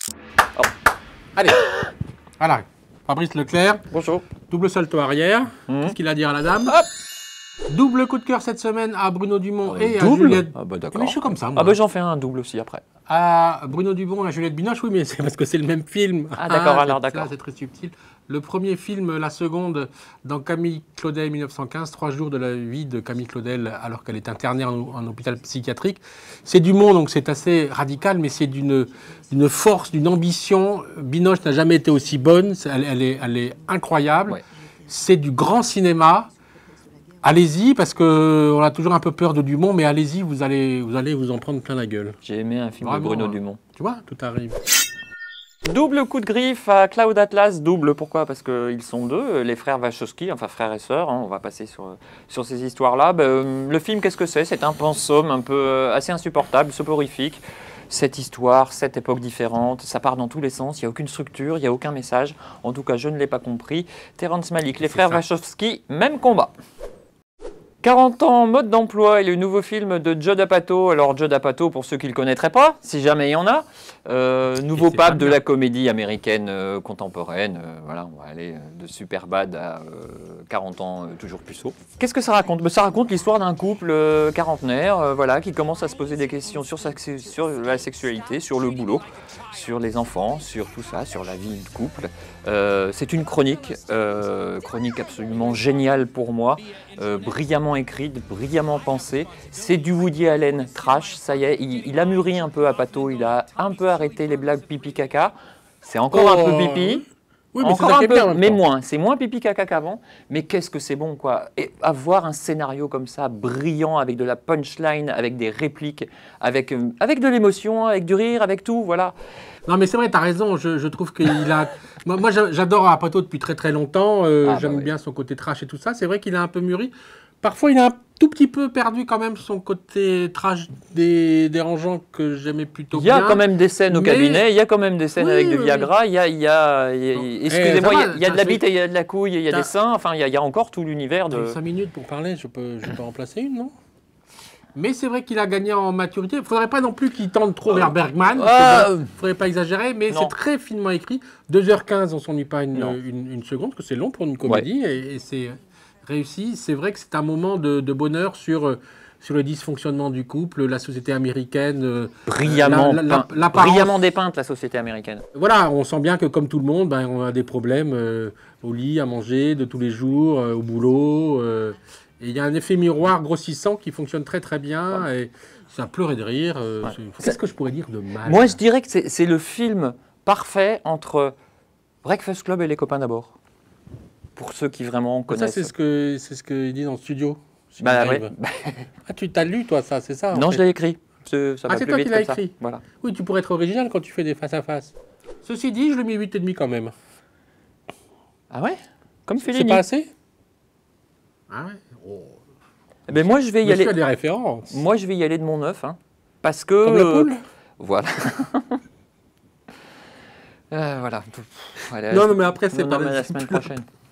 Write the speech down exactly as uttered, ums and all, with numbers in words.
Oh. Allez, voilà. Fabrice Leclerc. Bonjour. Double salto arrière. Mmh. Qu'est-ce qu'il a à dire à la dame? Hop. Double coup de cœur cette semaine à Bruno Dumont euh, et double à Juliette. Ah bah d'accord. Mais je suis comme ça, moi. Ah bah j'en fais un double aussi après. À Bruno Dumont et à Juliette Binoche, oui, mais c'est parce que c'est le même film. Ah d'accord, ah, alors d'accord. C'est très subtil. Le premier film, la seconde, dans Camille Claudel mille neuf cent quinze, trois jours de la vie de Camille Claudel alors qu'elle est internée en, en hôpital psychiatrique. C'est Dumont, donc c'est assez radical, mais c'est d'une force, d'une ambition. Binoche n'a jamais été aussi bonne, elle, elle, est, elle est incroyable. Ouais. C'est du grand cinéma. Allez-y, parce qu'on a toujours un peu peur de Dumont, mais allez-y, vous allez, vous allez vous en prendre plein la gueule. J'ai aimé un film Vraiment, de Bruno hein. Dumont. Tu vois, tout arrive. Double coup de griffe à Cloud Atlas, double, pourquoi? Parce qu'ils sont deux, les frères Wachowski, enfin frères et sœurs, hein, on va passer sur, sur ces histoires-là. Ben, le film, qu'est-ce que c'est? C'est un pensum un peu assez insupportable, soporifique. Cette histoire, cette époque différente, ça part dans tous les sens, il n'y a aucune structure, il n'y a aucun message. En tout cas, je ne l'ai pas compris. Terrence Malick, les frères Wachowski, même combat. quarante ans, mode d'emploi et le nouveau film de Judd Apatow. Alors Judd Apatow, pour ceux qui ne le connaîtraient pas, si jamais il y en a, euh, nouveau pape de la comédie américaine euh, contemporaine. Euh, voilà, on va aller de Superbad à euh, quarante ans, euh, toujours puceau. Qu'est-ce que ça raconte? Ben, ça raconte l'histoire d'un couple euh, quarantenaire euh, voilà, qui commence à se poser des questions sur, sa, sur la sexualité, sur le boulot, sur les enfants, sur tout ça, sur la vie de couple. Euh, C'est une chronique, euh, chronique absolument géniale pour moi, euh, brillamment écrite, brillamment pensée. C'est du Woody Allen trash, ça y est, il, il a mûri un peu Apatow, il a un peu arrêté les blagues pipi-caca. C'est encore oh. un peu pipi. Oui, mais encore un peu, bien, mais moins. C'est moins pipi caca qu'avant. Mais qu'est-ce que c'est bon, quoi. Et avoir un scénario comme ça, brillant, avec de la punchline, avec des répliques, avec, euh, avec de l'émotion, avec du rire, avec tout, voilà. Non, mais c'est vrai, t'as raison. Je, je trouve qu'il a... moi, moi j'adore Apatow depuis très très longtemps. Euh, ah, J'aime bah oui. bien son côté trash et tout ça. C'est vrai qu'il a un peu mûri. Parfois, il a un tout petit peu perdu quand même son côté trash des dérangeant que j'aimais plutôt bien. Il y a bien, quand même des scènes au mais... cabinet, il y a quand même des scènes oui, avec du Viagra, oui. il y a, il y a, il y a excusez-moi, il, il y a de la bite et il y a de la couille, il y a des seins, enfin, il y a, il y a encore tout l'univers de... cinq minutes pour parler, je peux, je peux en placer une, non? Mais c'est vrai qu'il a gagné en maturité. Il ne faudrait pas non plus qu'il tende trop euh, vers Bergman. Il euh, ne faudrait pas exagérer, mais c'est très finement écrit. deux heures quinze, on ne s'ennuie pas une, une, une seconde, parce que c'est long pour une comédie, ouais. et, et c'est... réussi. C'est vrai que c'est un moment de, de bonheur sur, sur le dysfonctionnement du couple, la société américaine. Euh, brillamment, la, la, la, brillamment dépeinte, la société américaine. Voilà, on sent bien que comme tout le monde, ben, on a des problèmes euh, au lit, à manger, de tous les jours, euh, au boulot. Euh, et il y a un effet miroir grossissant qui fonctionne très très bien. Ouais. Et c'est à pleurer de rire. Euh, ouais. Qu'est-ce que je pourrais dire de mal? Moi, je dirais que c'est le film parfait entre Breakfast Club et Les copains d'abord. Pour ceux qui vraiment connaissent. Ça, c'est ce que c'est ce qu'il dit dans le studio. Bah, ouais. Ah, tu t'as lu, toi, ça, c'est ça? Non, je l'ai écrit. Ça ah, c'est toi qui l'as écrit? Voilà. Oui, tu pourrais être original quand tu fais des face-à-face. -face. Ceci dit, je lui mets huit virgule cinq quand même. Ah ouais? Comme Fellini. C'est pas assez? Ah ouais? Oh. Eh ben moi, je vais y Mais aller. Tu as des références. Moi, je vais y aller de mon œuf. Hein, parce que. Comme le poule? Voilà. Euh, voilà. Non, non, mais après, c'est pas la semaine prochaine.